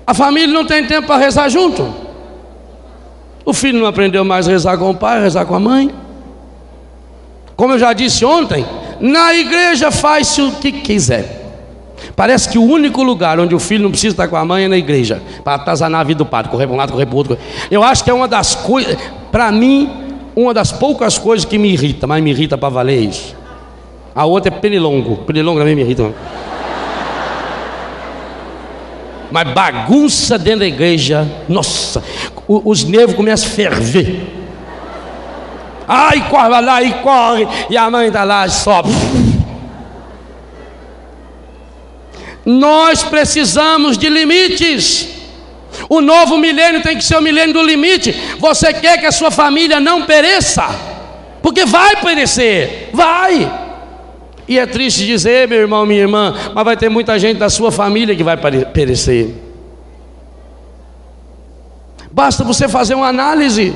A família não tem tempo para rezar junto. O filho não aprendeu mais a rezar com o pai, a rezar com a mãe. Como eu já disse ontem, na igreja faz-se o que quiser. Parece que o único lugar onde o filho não precisa estar com a mãe é na igreja, para atazanar a vida do padre, correr para um lado, correr para o outro. Eu acho que é uma das coisas, para mim, uma das poucas coisas que me irrita, mas me irrita para valer isso. A outra é pernilongo. Pernilongo também me irrita. Mas bagunça dentro da igreja, nossa, os nervos começam a ferver. Ai, corre lá e corre, e a mãe está lá e sobe. Nós precisamos de limites. O novo milênio tem que ser o milênio do limite. Você quer que a sua família não pereça? Porque vai perecer, vai. E é triste dizer, meu irmão, minha irmã, mas vai ter muita gente da sua família que vai perecer. Basta você fazer uma análise.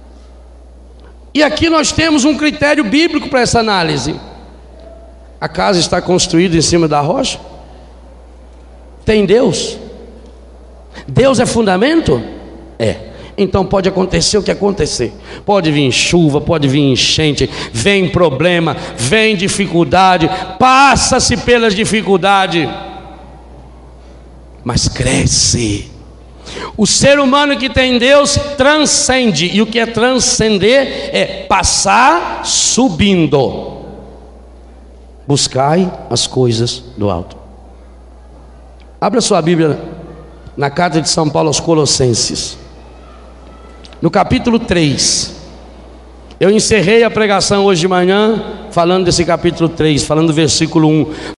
E aqui nós temos um critério bíblico para essa análise. A casa está construída em cima da rocha? Tem Deus? Deus é fundamento? É. Então pode acontecer o que acontecer. Pode vir chuva, pode vir enchente, vem problema, vem dificuldade, passa-se pelas dificuldades, mas cresce. O ser humano que tem Deus transcende. E o que é transcender é passar subindo. Buscai as coisas do alto. Abra sua Bíblia na carta de São Paulo aos Colossenses, no capítulo 3. Eu encerrei a pregação hoje de manhã falando desse capítulo 3, falando do versículo 1.